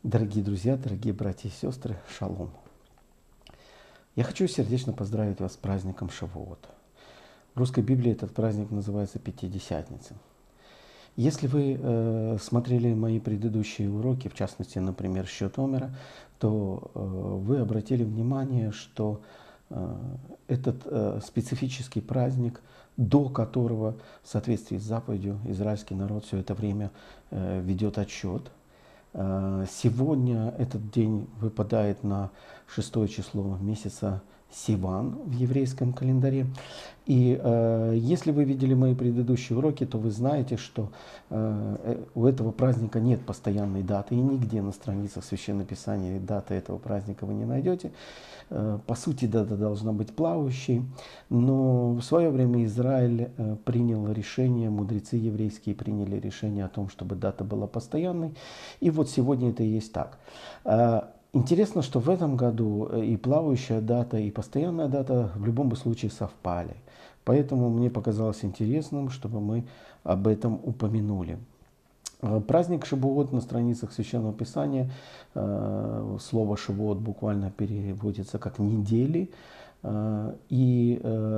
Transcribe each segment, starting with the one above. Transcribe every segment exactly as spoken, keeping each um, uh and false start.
Дорогие друзья, дорогие братья и сестры, шалом. Я хочу сердечно поздравить вас с праздником Шавуот. В русской Библии этот праздник называется Пятидесятница. Если вы э, смотрели мои предыдущие уроки, в частности, например, счет Омера, то э, вы обратили внимание, что э, этот э, специфический праздник, до которого в соответствии с заповедью израильский народ все это время э, ведет отсчет. Сегодня этот день выпадает на шестое число месяца Сиван в еврейском календаре. И э, если вы видели мои предыдущие уроки, то вы знаете, что э, у этого праздника нет постоянной даты. И нигде на страницах Священного Писания даты этого праздника вы не найдете. Э, по сути, дата должна быть плавающей. Но в свое время Израиль э, принял решение, мудрецы еврейские приняли решение о том, чтобы дата была постоянной. И вот сегодня это и есть так. Э, Интересно, что в этом году и плавающая дата, и постоянная дата в любом случае совпали. Поэтому мне показалось интересным, чтобы мы об этом упомянули. Праздник Шавуот на страницах Священного Писания, слово Шавуот буквально переводится как недели. И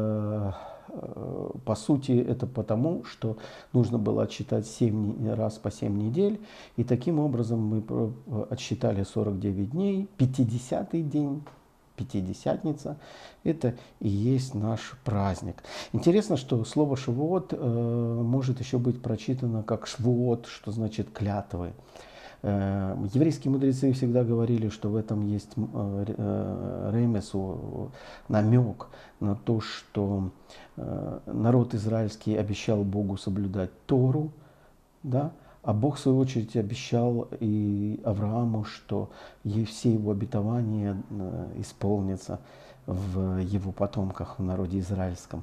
по сути это потому, что нужно было отсчитать семь раз по семь недель. И таким образом мы отсчитали сорок девять дней. пятидесятый день, Пятидесятница, это и есть наш праздник. Интересно, что слово «шавуот» э, может еще быть прочитано как «швуот», что значит «клятвы». Э, еврейские мудрецы всегда говорили, что в этом есть э, э, ремесу, намек на то, что э, народ израильский обещал Богу соблюдать Тору, да? А Бог, в свою очередь, обещал и Аврааму, что все его обетования исполнятся в его потомках, в народе израильском.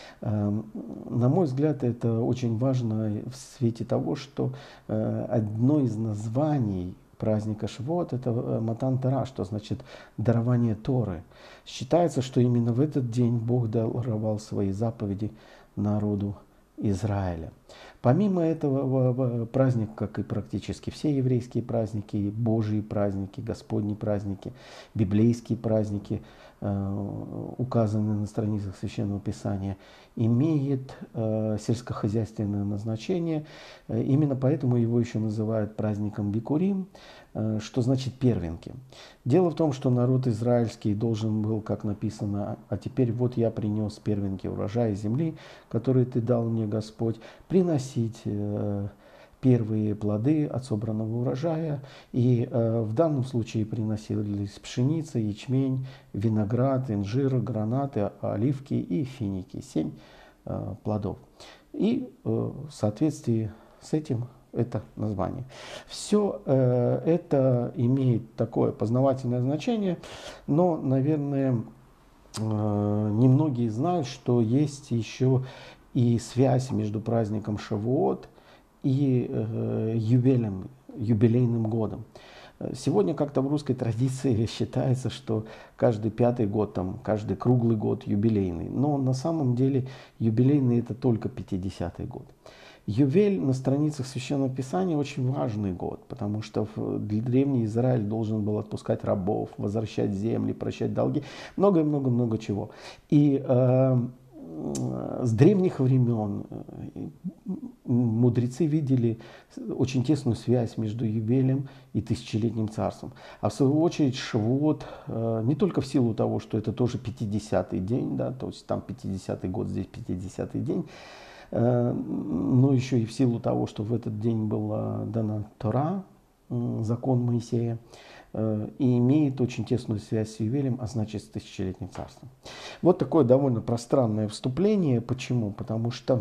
На мой взгляд, это очень важно в свете того, что одно из названий праздника Шавуот — это Матан Тора, что значит дарование Торы. Считается, что именно в этот день Бог даровал свои заповеди народу Израиля. Помимо этого, праздник, как и практически все еврейские праздники, Божьи праздники, Господни праздники, библейские праздники, указанные на страницах Священного Писания, имеет сельскохозяйственное назначение. Именно поэтому его еще называют праздником Бикурим, что значит первенки. Дело в том, что народ израильский должен был, как написано, «А теперь вот я принес первенки урожая земли, которые ты дал мне, Господь, приносить первые плоды от собранного урожая». И э, в данном случае приносились пшеница, ячмень, виноград, инжир, гранаты, оливки и финики. Семь э, плодов. И э, в соответствии с этим это название. Все э, это имеет такое познавательное значение, но, наверное, э, немногие знают, что есть еще и связь между праздником Шавуот и э, юбилеем, юбилейным годом. Сегодня как-то в русской традиции считается, что каждый пятый год, там, каждый круглый год юбилейный. Но на самом деле юбилейный — это только пятидесятый год. Ювель на страницах Священного Писания очень важный год, потому что для древний Израиль должен был отпускать рабов, возвращать земли, прощать долги, много-много-много чего. И э, с древних времен мудрецы видели очень тесную связь между юбилеем и тысячелетним царством. А в свою очередь Шавуот, не только в силу того, что это тоже пятидесятый день, да, то есть там пятидесятый год, здесь пятидесятый день, но еще и в силу того, что в этот день была дана Тора, закон Моисея, и имеет очень тесную связь с юбилеем, а значит с тысячелетним царством. Вот такое довольно пространное вступление. Почему? Потому что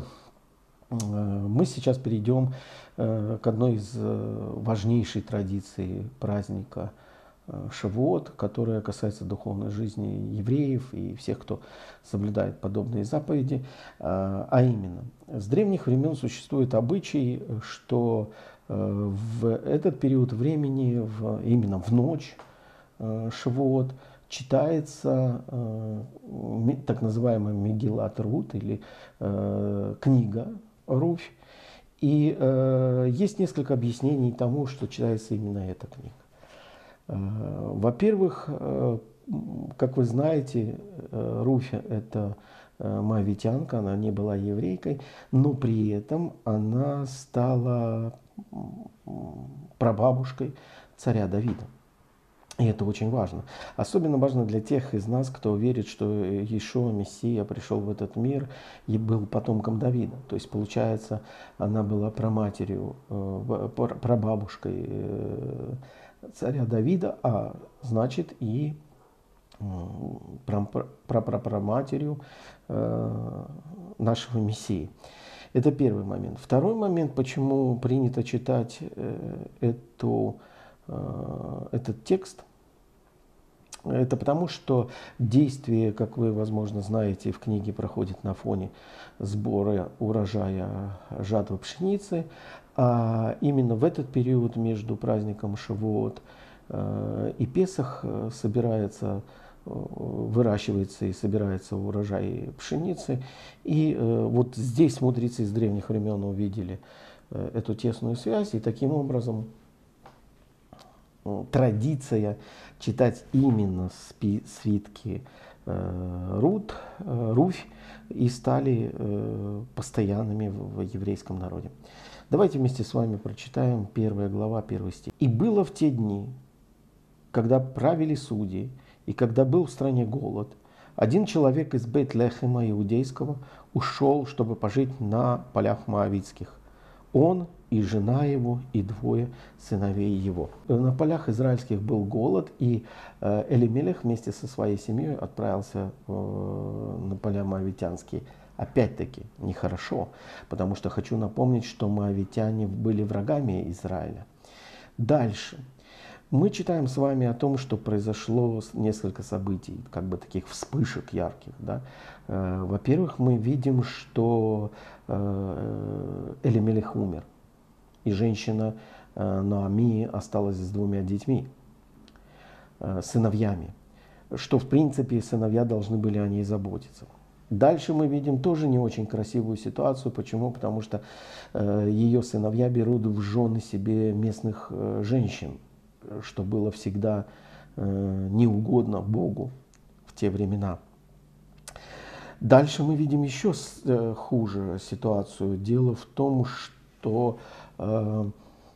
мы сейчас перейдем к одной из важнейших традиций праздника Шавуот, которая касается духовной жизни евреев и всех, кто соблюдает подобные заповеди. А именно, с древних времен существует обычай, что в этот период времени, в, именно в ночь Шавуот, читается э, так называемая Мегилат Рут, или э, книга Руфь. И э, есть несколько объяснений тому, что читается именно эта книга. Во-первых, как вы знаете, Руфь – это моавитянка, она не была еврейкой, но при этом она стала прабабушкой царя Давида. И это очень важно. Особенно важно для тех из нас, кто верит, что Иешуа, Мессия, пришел в этот мир и был потомком Давида. То есть, получается, она была праматерью, прабабушкой царя Давида, а значит и прапрапраматерью нашего Мессии. Это первый момент. Второй момент, почему принято читать эту, этот текст, это потому, что действие, как вы, возможно, знаете, в книге проходит на фоне сбора урожая жатвы пшеницы. А именно в этот период между праздником Шавуот и Песах собирается, выращивается и собирается урожай пшеницы. И вот здесь мудрецы из древних времен увидели эту тесную связь, и таким образом традиция читать именно свитки э, Рут, э, Руфь и стали э, постоянными в, в еврейском народе. Давайте вместе с вами прочитаем первая глава, первый стих. «И было в те дни, когда правили судьи, и когда был в стране голод, один человек из Бейт-Лехема иудейского ушел, чтобы пожить на полях моавитских. Он и жена его, и двое сыновей его». На полях израильских был голод, и Элимелех вместе со своей семьей отправился на поля моавитянские. Опять-таки, нехорошо, потому что хочу напомнить, что моавитяне были врагами Израиля. Дальше. Мы читаем с вами о том, что произошло несколько событий, как бы таких вспышек ярких. Да? Во-первых, мы видим, что Элимелех умер, и женщина Ноами осталась с двумя детьми, сыновьями, что в принципе сыновья должны были о ней заботиться. Дальше мы видим тоже не очень красивую ситуацию. Почему? Потому что ее сыновья берут в жены себе местных женщин, что было всегда неугодно Богу в те времена. Дальше мы видим еще хуже ситуацию. Дело в том, что э,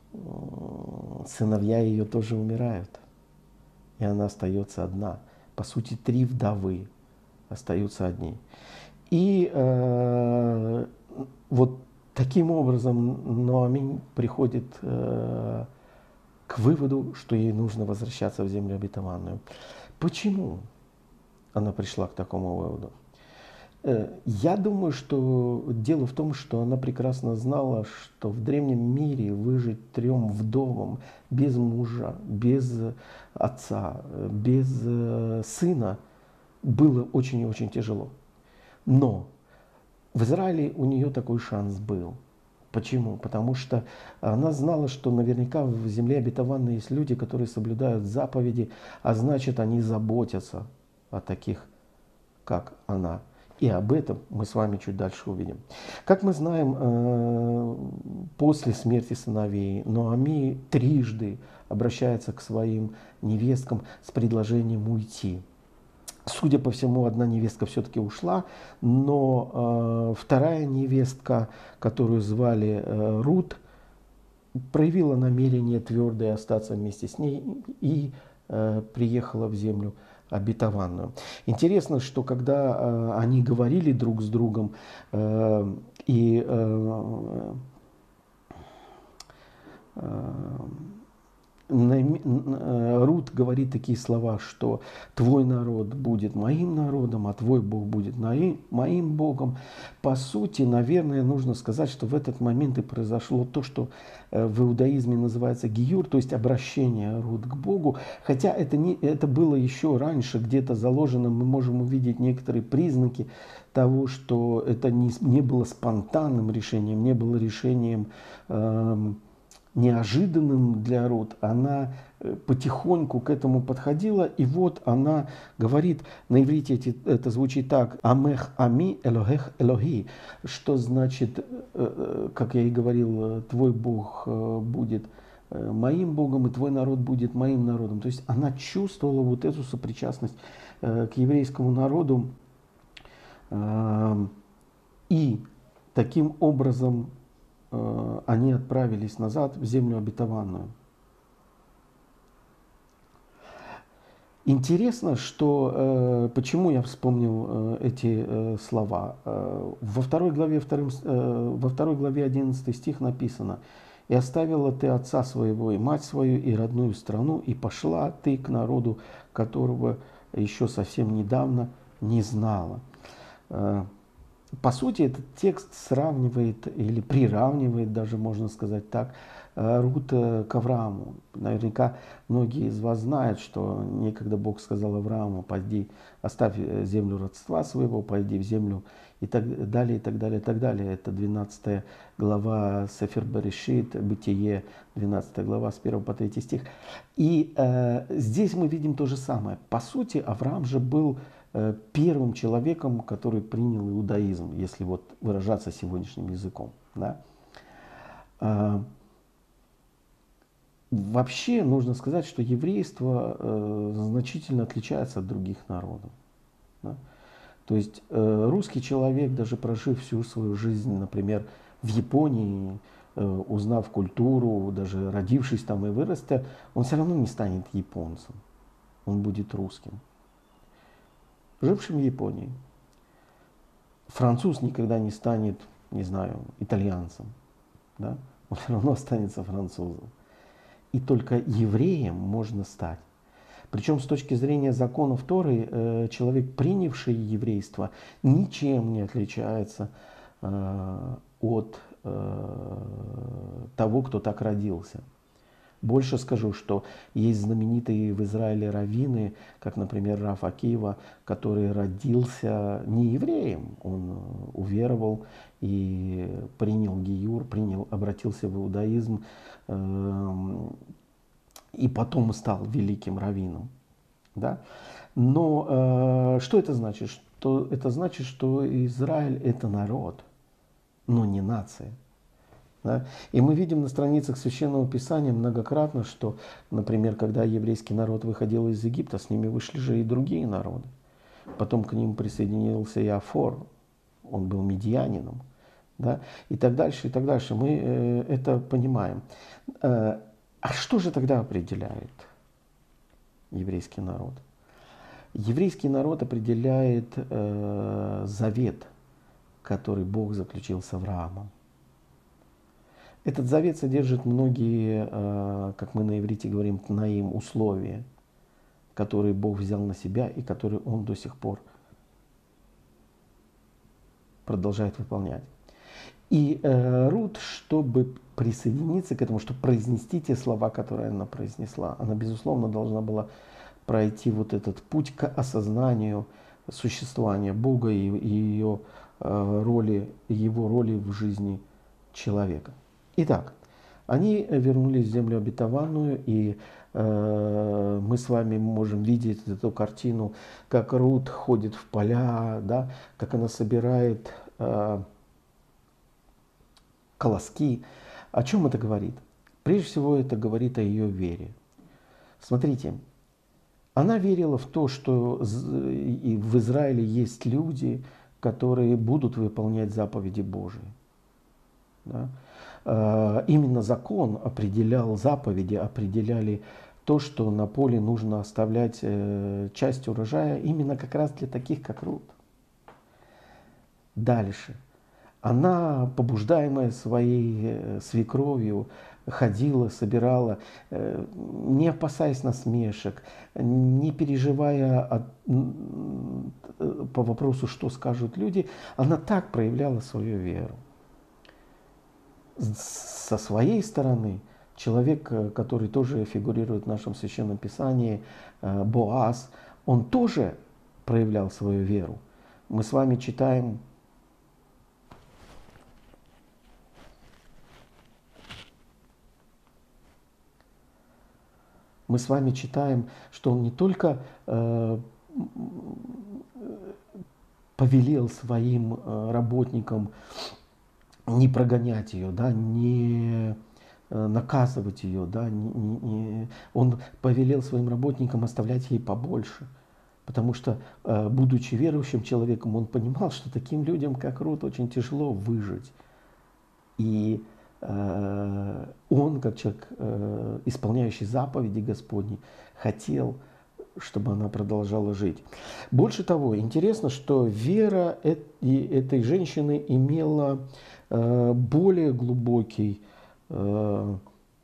сыновья ее тоже умирают, и она остается одна. По сути, три вдовы остаются одни. И э, вот таким образом Ноами приходит э, к выводу, что ей нужно возвращаться в землю обетованную. Почему она пришла к такому выводу? Я думаю, что дело в том, что она прекрасно знала, что в древнем мире выжить трем вдовам без мужа, без отца, без сына было очень и очень тяжело. Но в Израиле у нее такой шанс был. Почему? Потому что она знала, что наверняка в земле обетованной есть люди, которые соблюдают заповеди, а значит, они заботятся о таких, как она. И об этом мы с вами чуть дальше увидим. Как мы знаем, после смерти сыновей Ноами трижды обращается к своим невесткам с предложением уйти. Судя по всему, одна невестка все-таки ушла, но вторая невестка, которую звали Рут, проявила намерение твердое остаться вместе с ней и приехала в землю обетованную. Интересно, что когда э, они говорили друг с другом, э, и э, э, Рут говорит такие слова, что «твой народ будет моим народом, а твой Бог будет моим Богом». По сути, наверное, нужно сказать, что в этот момент и произошло то, что в иудаизме называется гиюр, то есть обращение Рут к Богу. Хотя это, не, это было еще раньше, где-то заложено, мы можем увидеть некоторые признаки того, что это не, не было спонтанным решением, не было решением э, неожиданным для Рут. Она потихоньку к этому подходила, и вот она говорит, на иврите это звучит так: «Амех ами, элохех элохи», что значит, как я и говорил, твой Бог будет моим Богом, и твой народ будет моим народом. То есть она чувствовала вот эту сопричастность к еврейскому народу. И таким образом они отправились назад в землю обетованную. Интересно, что э, почему я вспомнил э, эти э, слова. Э, во второй главе, вторым, э, во второй главе одиннадцатый стих написано: «И оставила ты отца своего и мать свою и родную страну, и пошла ты к народу, которого еще совсем недавно не знала». Э, по сути, этот текст сравнивает или приравнивает, даже можно сказать так, Рут к Аврааму. Наверняка многие из вас знают, что некогда Бог сказал Аврааму: пойди, оставь землю родства своего, пойди в землю, и так далее, и так далее, и так далее. Это двенадцатая глава Сефер Берешит, Бытие, двенадцатая глава, с первого по третий стих. И э, здесь мы видим то же самое. По сути, Авраам же был э, первым человеком, который принял иудаизм, если вот выражаться сегодняшним языком. Да? Э, Вообще нужно сказать, что еврейство э, значительно отличается от других народов. Да? То есть э, русский человек, даже прожив всю свою жизнь, например, в Японии, э, узнав культуру, даже родившись там и вырастя, он все равно не станет японцем, он будет русским. Жившим в Японии. Француз никогда не станет, не знаю, итальянцем. Да? Он все равно останется французом. И только евреем можно стать. Причем с точки зрения законов Торы, человек, принявший еврейство, ничем не отличается от того, кто так родился. Больше скажу, что есть знаменитые в Израиле раввины, как, например, Рав Акива, который родился не евреем. Он уверовал и принял гиюр, принял, обратился в иудаизм, и потом стал великим раввином. Да? Но э, что это значит? Что это значит, что Израиль – это народ, но не нация. Да? И мы видим на страницах Священного Писания многократно, что, например, когда еврейский народ выходил из Египта, с ними вышли же и другие народы. Потом к ним присоединился Иофор, он был медианином. Да? И так дальше, и так дальше. Мы э, это понимаем. Э, а что же тогда определяет еврейский народ? Еврейский народ определяет э, завет, который Бог заключил с Авраамом. Этот завет содержит многие, э, как мы на иврите говорим, тнаим, условия, которые Бог взял на себя и которые Он до сих пор продолжает выполнять. И э, Рут, чтобы присоединиться к этому, чтобы произнести те слова, которые она произнесла, она, безусловно, должна была пройти вот этот путь к осознанию существования Бога и, и ее э, роли, его роли в жизни человека. Итак, они вернулись в землю обетованную, и э, мы с вами можем видеть эту картину, как Рут ходит в поля, да, как она собирает э, колоски. О чем это говорит? Прежде всего, это говорит о ее вере. Смотрите, она верила в то, что в Израиле есть люди, которые будут выполнять заповеди Божии. Да? Именно закон определял заповеди, определяли то, что на поле нужно оставлять часть урожая именно как раз для таких, как Рут. Дальше. Она, побуждаемая своей свекровью, ходила, собирала, не опасаясь насмешек, не переживая от, по вопросу, что скажут люди, она так проявляла свою веру. Со своей стороны, человек, который тоже фигурирует в нашем Священном Писании, Боаз, он тоже проявлял свою веру. Мы с вами читаем Мы с вами читаем, что он не только э, повелел своим э, работникам не прогонять ее, да, не наказывать ее, да, не, не, не, он повелел своим работникам оставлять ей побольше. Потому что, будучи верующим человеком, он понимал, что таким людям, как Рут, очень тяжело выжить. И э, он, как человек, э, исполняющий заповеди Господни, хотел, чтобы она продолжала жить. Больше того, интересно, что вера этой женщины имела э, более глубокий, э,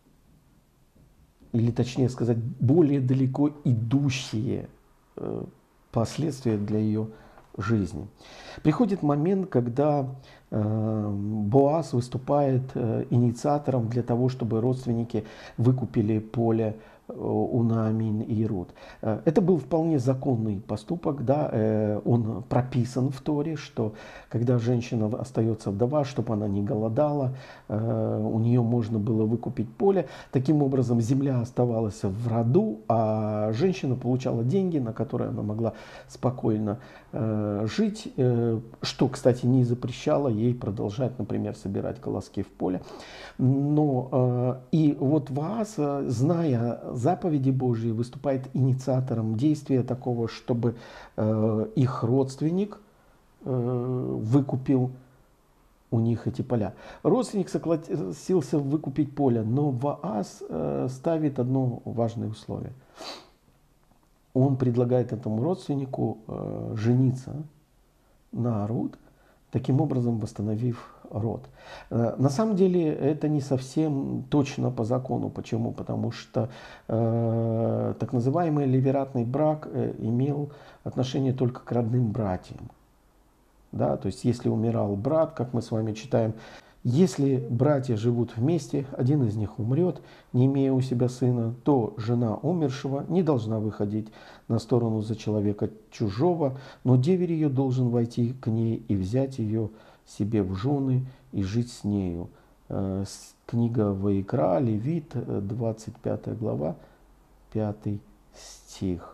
или точнее сказать, более далеко идущие э, последствия для ее жизни. Приходит момент, когда э, Боаз выступает э, инициатором для того, чтобы родственники выкупили поле э, у Наамин и Рут. Э, это был вполне законный поступок, да, э, он прописан в Торе, что когда женщина остается вдова, чтобы она не голодала, э, у нее можно было выкупить поле. Таким образом, земля оставалась в роду, а женщина получала деньги, на которые она могла спокойно э, жить, э, что, кстати, не запрещало ей продолжать, например, собирать колоски в поле. Но э, и вот Воаз, зная заповеди Божьи, выступает инициатором действия такого, чтобы э, их родственник э, выкупил у них эти поля. Родственник согласился выкупить поле, но Воаз э, ставит одно важное условие. Он предлагает этому родственнику э, жениться на Рут, таким образом восстановив род. Э, на самом деле это не совсем точно по закону. Почему? Потому что э, так называемый левератный брак э, имел отношение только к родным братьям. Да? То есть если умирал брат, как мы с вами читаем, если братья живут вместе, один из них умрет, не имея у себя сына, то жена умершего не должна выходить на сторону за человека чужого, но деверь ее должен войти к ней и взять ее себе в жены и жить с нею. Книга Ваикра, Левит, двадцать пятая глава, пятый стих.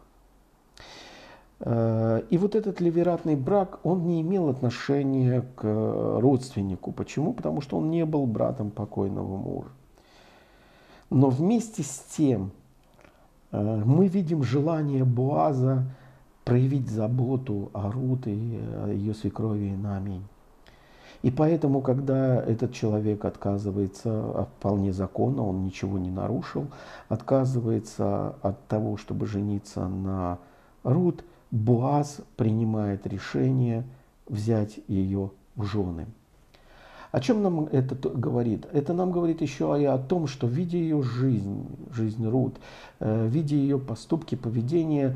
И вот этот левератный брак, он не имел отношения к родственнику. Почему? Потому что он не был братом покойного мужа. Но вместе с тем мы видим желание Боаза проявить заботу о Рут и о ее свекрови Наамин. И поэтому, когда этот человек отказывается, вполне законно, он ничего не нарушил, отказывается от того, чтобы жениться на Рут, Боаз принимает решение взять ее в жены. О чем нам это говорит? Это нам говорит еще и о том, что видя ее жизнь, жизнь Рут, видя ее поступки, поведение,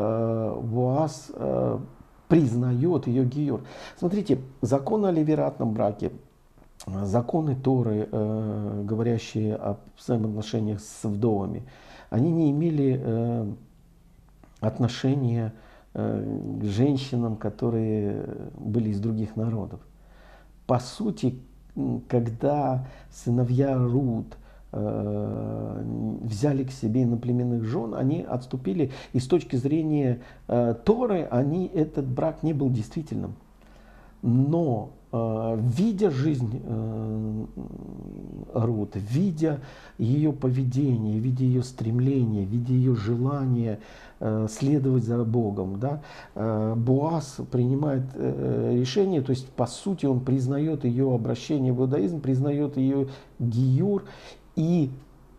Боаз признает ее гиюр. Смотрите, закон о левератном браке, законы Торы, говорящие о взаимоотношениях с вдовами, они не имели отношения к женщинам, которые были из других народов. По сути, когда сыновья Рут э, взяли к себе иноплеменных жен, они отступили, и с точки зрения э, Торы, они, этот брак не был действительным. Но э, видя жизнь э, Рут, видя ее поведение, видя ее стремление, видя ее желание э, следовать за Богом, да, э, Боаз принимает э, решение, то есть по сути он признает ее обращение в иудаизм, признает ее гиюр и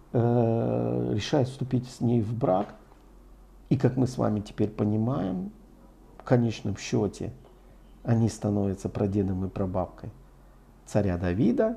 э, решает вступить с ней в брак. И как мы с вами теперь понимаем, в конечном счете, они становятся прадедом и прабабкой царя Давида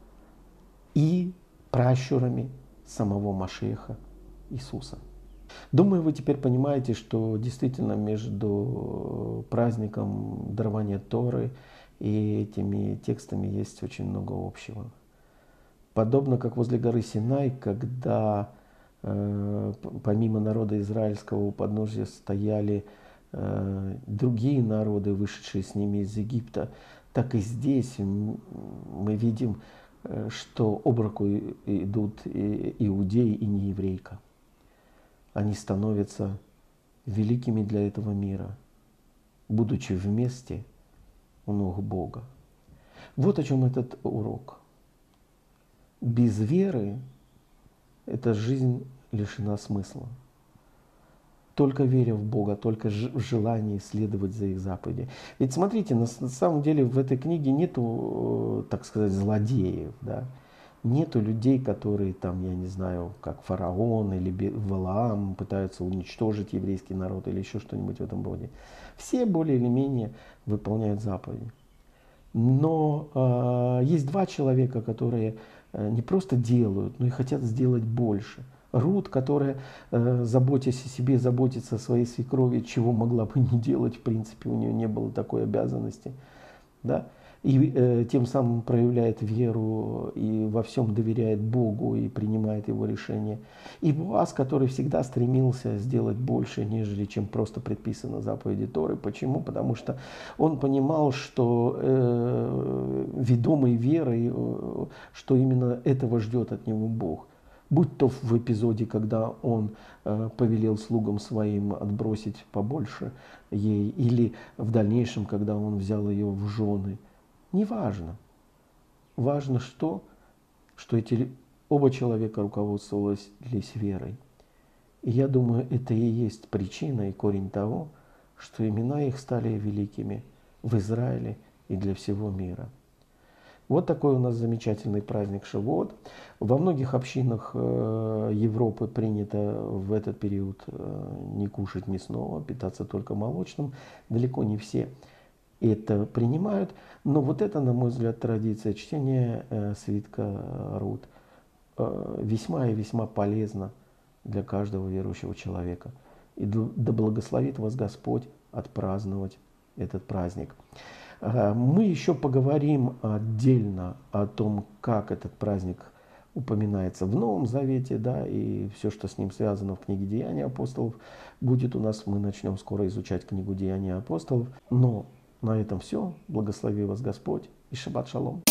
и пращурами самого Машиаха Иисуса. Думаю, вы теперь понимаете, что действительно между праздником дарования Торы и этими текстами есть очень много общего. Подобно как возле горы Синай, когда э, помимо народа израильского у подножия стояли другие народы, вышедшие с ними из Египта, так и здесь мы видим, что об руку идут иудеи и нееврейка. Они становятся великими для этого мира, будучи вместе у ног Бога. Вот о чем этот урок. Без веры эта жизнь лишена смысла. Только веря в Бога, только в желании следовать за их заповеди. Ведь смотрите, на, на самом деле в этой книге нету, так сказать, злодеев, да? Нету людей, которые там, я не знаю, как фараон или Валаам пытаются уничтожить еврейский народ или еще что-нибудь в этом роде. Все более или менее выполняют заповеди. Но э, есть два человека, которые э, не просто делают, но и хотят сделать больше. Рут, которая, э, заботясь о себе, заботится о своей свекрови, чего могла бы не делать, в принципе, у нее не было такой обязанности. Да? И э, тем самым проявляет веру и во всем доверяет Богу и принимает его решения. И Боаз, который всегда стремился сделать больше, нежели чем просто предписано заповеди Торы. Почему? Потому что он понимал, что э, ведомый верой, э, что именно этого ждет от него Бог. Будь то в эпизоде, когда он э, повелел слугам своим отбросить побольше ей, или в дальнейшем, когда он взял ее в жены. Неважно. Важно что? Что эти оба человека руководствовались верой. И я думаю, это и есть причина и корень того, что имена их стали великими в Израиле и для всего мира. Вот такой у нас замечательный праздник Шавуот. Во многих общинах Европы принято в этот период не кушать мясного, питаться только молочным. Далеко не все это принимают. Но вот это, на мой взгляд, традиция чтения свитка Рут весьма и весьма полезна для каждого верующего человека. И да благословит вас Господь отпраздновать этот праздник. Мы еще поговорим отдельно о том, как этот праздник упоминается в Новом Завете, да, и все, что с ним связано в книге Деяний апостолов, будет у нас. Мы начнем скоро изучать книгу Деяний апостолов. Но на этом все. Благослови вас Господь и шаббат шалом.